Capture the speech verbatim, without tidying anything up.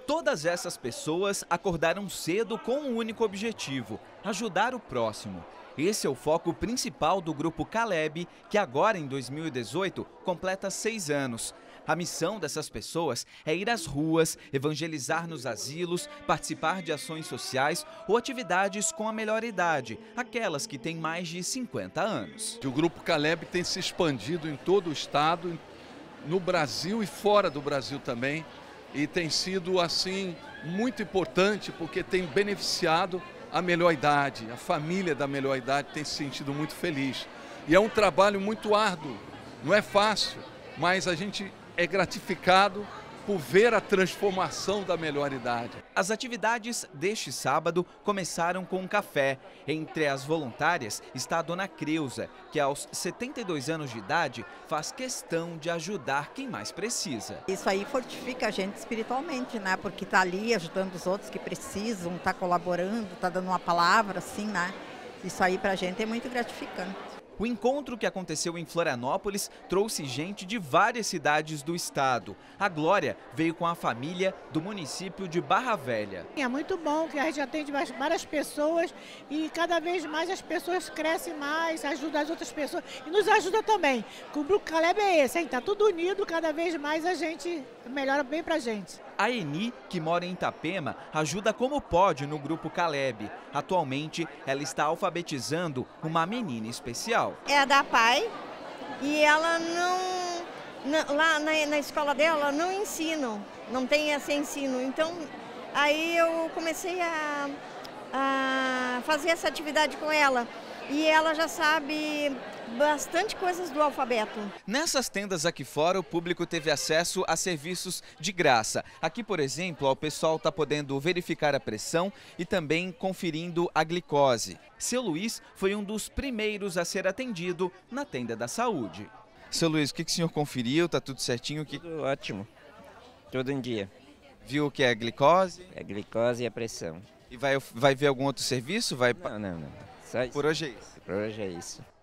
Todas essas pessoas acordaram cedo com um único objetivo: ajudar o próximo. Esse é o foco principal do Grupo Caleb, que agora, em dois mil e dezoito, completa seis anos. A missão dessas pessoas é ir às ruas, evangelizar nos asilos, participar de ações sociais ou atividades com a melhor idade, aquelas que têm mais de cinquenta anos. O Grupo Caleb tem se expandido em todo o estado, no Brasil e fora do Brasil também, e tem sido assim muito importante porque tem beneficiado a melhor idade, a família da melhor idade tem se sentido muito feliz. E é um trabalho muito árduo, não é fácil, mas a gente é gratificado por ver a transformação da melhor idade. As atividades deste sábado começaram com um café. Entre as voluntárias está a dona Creuza, que aos setenta e dois anos de idade faz questão de ajudar quem mais precisa. Isso aí fortifica a gente espiritualmente, né? Porque tá ali ajudando os outros que precisam, tá colaborando, tá dando uma palavra, assim, né? Isso aí pra gente é muito gratificante. O encontro, que aconteceu em Florianópolis, trouxe gente de várias cidades do estado. A Glória veio com a família do município de Barra Velha. É muito bom que a gente atende várias pessoas e cada vez mais as pessoas crescem mais, ajudam as outras pessoas e nos ajuda também. O Grupo Caleb é esse, está tudo unido, cada vez mais a gente melhora bem pra gente. A Eni, que mora em Itapema, ajuda como pode no Grupo Caleb. Atualmente, ela está alfabetizando uma menina especial. É da pai e ela não, não lá na, na escola dela não ensinam, não tem esse ensino. Então, aí eu comecei a, a fazer essa atividade com ela e ela já sabe bastante coisas do alfabeto. Nessas tendas aqui fora, o público teve acesso a serviços de graça. Aqui, por exemplo, ó, o pessoal está podendo verificar a pressão e também conferindo a glicose. Seu Luiz foi um dos primeiros a ser atendido na tenda da saúde. Seu Luiz, o que, que o senhor conferiu? Tá tudo certinho? Que... Tudo ótimo. Tudo em dia. Viu o que é a glicose? A glicose e a pressão. E vai, vai ver algum outro serviço? Vai... Não, não, não. Só isso. Por hoje é isso. Por hoje é isso.